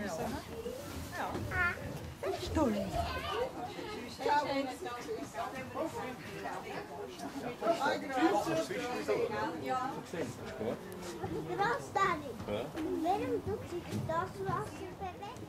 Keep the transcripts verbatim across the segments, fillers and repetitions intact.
Ja. Story. Was da nicht? Warum tut sich das Wasser bewegen?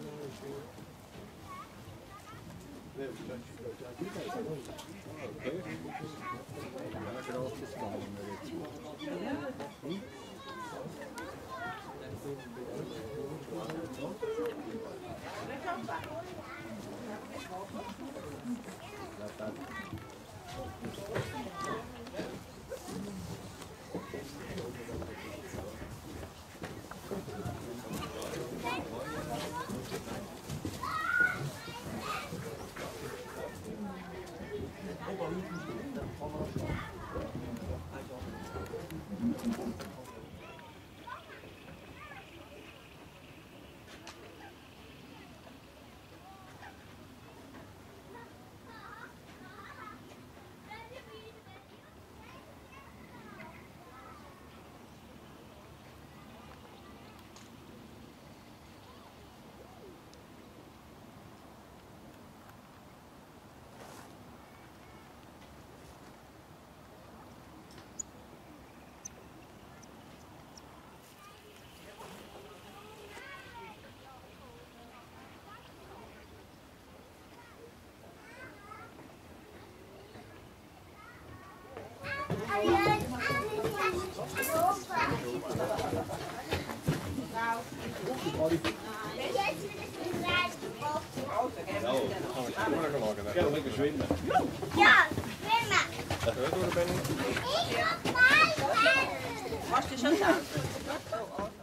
Ja, lekker zwemmen. Ja, zwemmen. Dat hoort door de ben. Ik mag maar zwemmen. Was je zo thuis?